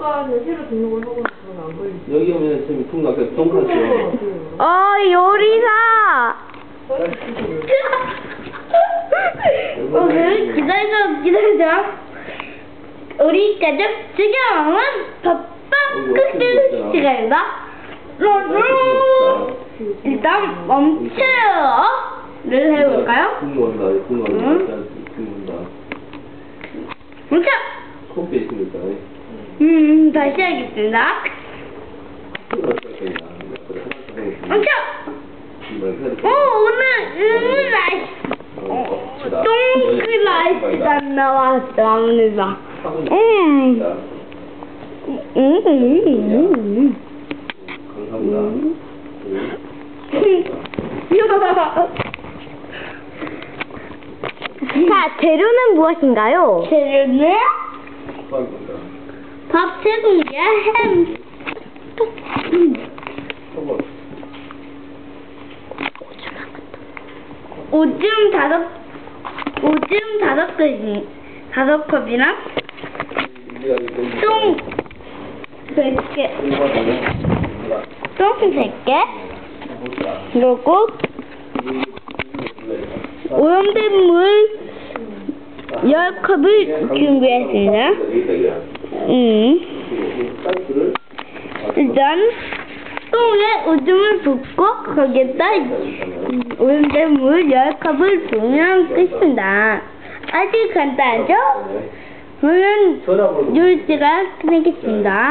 아빠가 대시로 등록을 하고 나서는 안 걸리지. 여기 오면 지금 통닭 돈까스요. 요리사! 오늘 기다려. 우리 가족 즐겨먹는 밥밥 끝낼 시간이다. 일단 멈춰요. 를 해볼까요? 궁금한다. 멈춰! 컴퓨터 있습니까? 다시 하겠습니다. 멈춰! 오늘 라이스가 나왔어, 오늘다. 감사합니다. 자, 재료는 무엇인가요? 재료는 밥 3공기, 햄, 오줌 5컵이랑 똥 100개, 그리고 오염된 물 10컵을 준비했습니다. 일단 똥에 오줌을 붓고 거기에다 오염된 물 10컵을 부으면 끝입니다. 아주 간단하죠? 그러면 요리가 끝내겠습니다.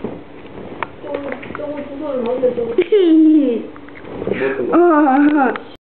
조금 주소를 만들어.